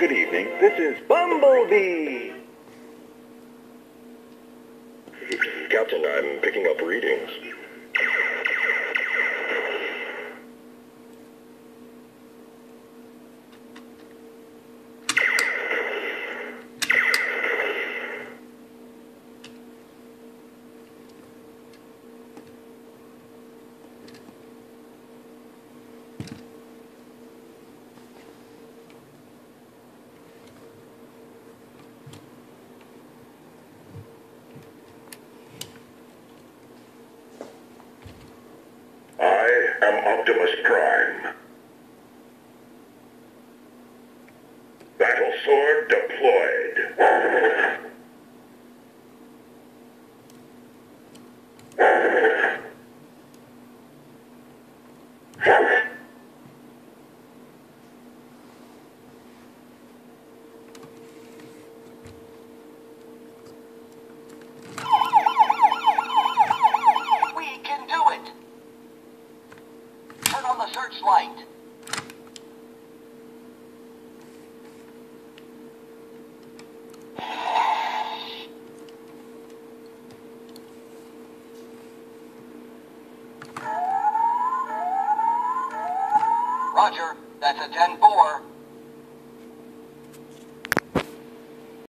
Good evening. This is Bumblebee. Captain, I'm picking up readings. I am Optimus Prime. Battle sword deployed. We can do it! Turn on the searchlight. Roger, that's a 10-4.